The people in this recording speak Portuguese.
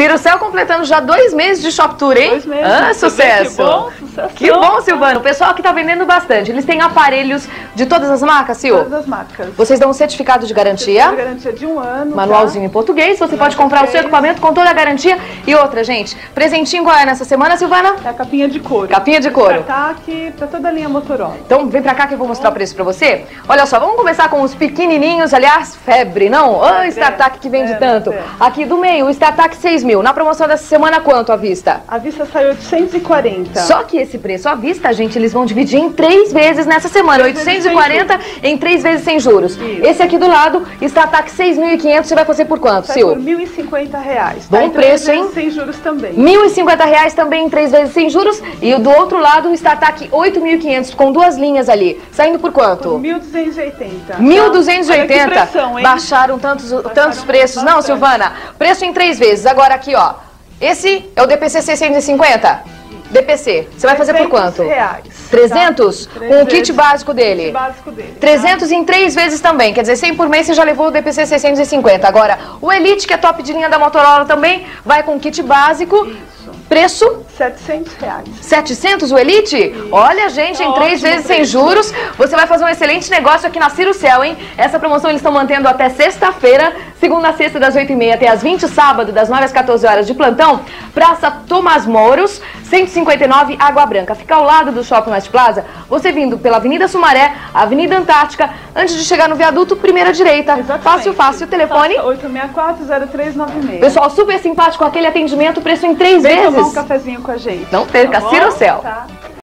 Ciro Céu completando já 2 meses de Shop Tour, hein? 2 meses. Ah, sucesso. Que bom, sucesso. Que bom, Silvana. O pessoal que tá vendendo bastante. Eles têm aparelhos de todas as marcas, Sil? Todas as marcas. Vocês dão um certificado de garantia. Garantia de 1 ano. Manualzinho em português. Você pode comprar o seu equipamento com toda a garantia. E outra, gente, presentinho qual é nessa semana, Silvana? É a capinha de couro. Capinha de couro. Startac para toda a linha Motorola. Então vem pra cá que eu vou mostrar o preço pra você. Olha só, vamos começar com os pequenininhos, aliás, febre, não? O StarTAC que vende tanto. Aqui do meio, o StarTAC 6.000. Na promoção dessa semana, quanto à vista? A vista saiu 840. Só que esse preço à vista, gente, eles vão dividir em 3 vezes nessa semana. 840 em 3 vezes sem juros. Isso. Esse aqui do lado, StarTAC 6.500, você vai fazer por quanto, Sil? Por R$ 1.050. Bom preço, hein? Sem juros também. R$ 1.050 também em 3 vezes sem juros. E do outro lado, o StarTAC 8.500 com 2 linhas ali. Saindo por quanto? Por 1.280. 1.280. Baixaram tantos preços. Não, Silvana? Preço em 3 vezes. Agora aqui, ó. Esse é o DPC 650. DPC. Você vai fazer por quanto? R$300. 300? Com o kit básico dele. Kit básico dele. 300 em 3 vezes também. Quer dizer, 100 por mês você já levou o DPC 650. Agora, o Elite, que é top de linha da Motorola também, vai com kit básico. Isso. Preço? R$700. 700 o Elite? Isso. Olha, gente, em 3 vezes sem juros, você vai fazer um excelente negócio aqui na Ciro Céu, hein? Essa promoção eles estão mantendo até sexta-feira, segunda a sexta das 8h30 até as 20, sábado das 9 às 14 horas de plantão, Praça Tomás Mouros, 159, Água Branca. Fica ao lado do Shopping West Plaza, você vindo pela Avenida Sumaré, Avenida Antártica, antes de chegar no viaduto, primeira direita. Exatamente. Fácil, o telefone? 864-0396. Pessoal, super simpático, aquele atendimento, preço em 3 vezes. Tomar um cafezinho com a gente. Não perca, Ciro Céu. Tá.